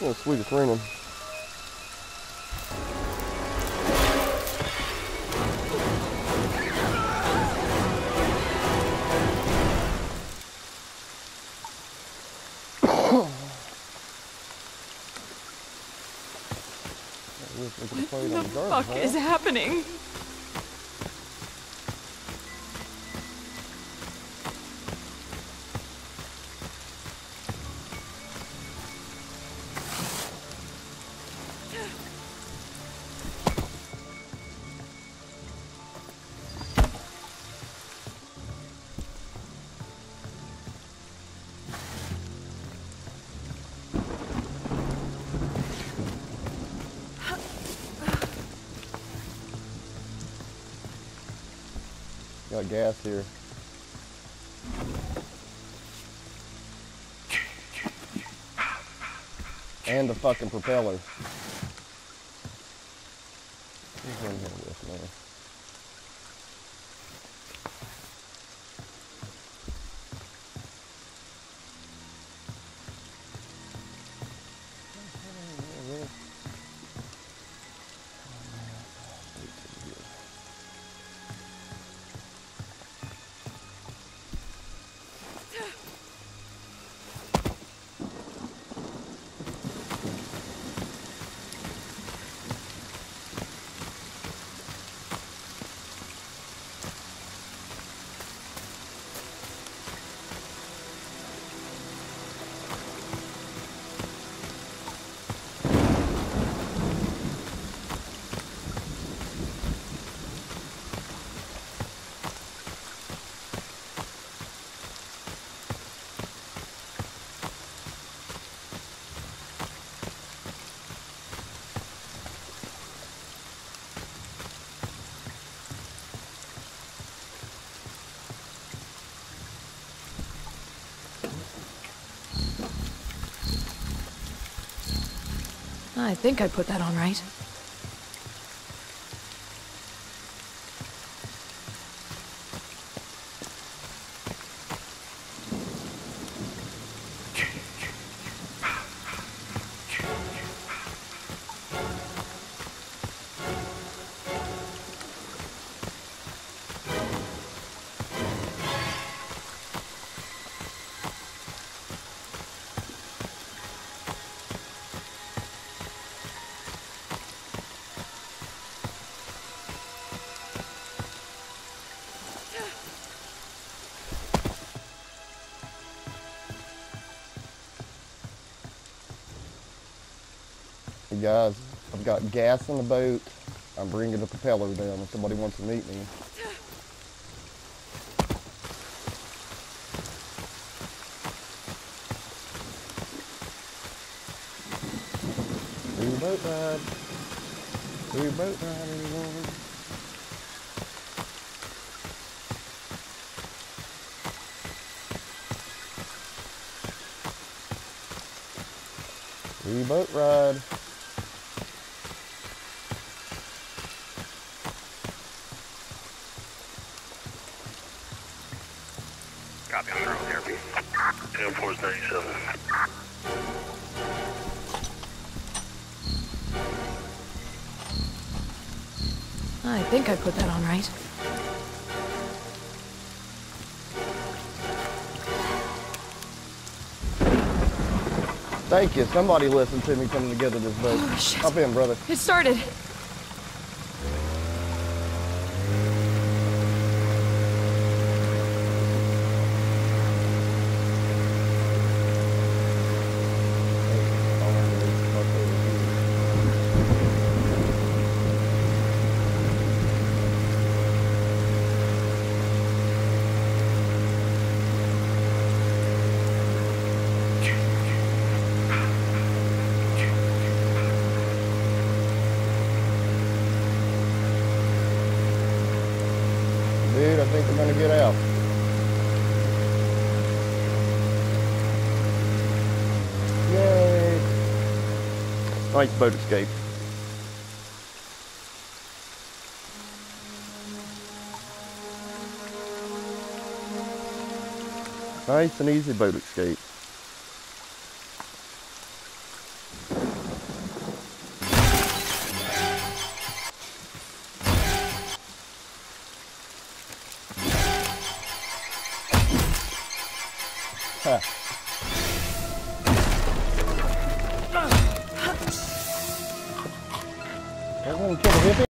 Oh, sweetest raining. What the fuck is happening? Got gas here. And the fucking propeller. Who's in here with me? I think I put that on right. Hey guys, I've got gas in the boat. I'm bringing the propeller down if somebody wants to meet me. Do boat ride. Do boat ride, everyone. Do boat ride. Copy, I'm around therapy. 10-4-97. I think I put that on right. Thank you. Somebody listened to me coming together this boat. Oh, shit. Hop in, brother. It started. Dude, I think we're gonna get out. Yay! Nice boat escape. Nice and easy boat escape. Huh. Everyone kill the hippie?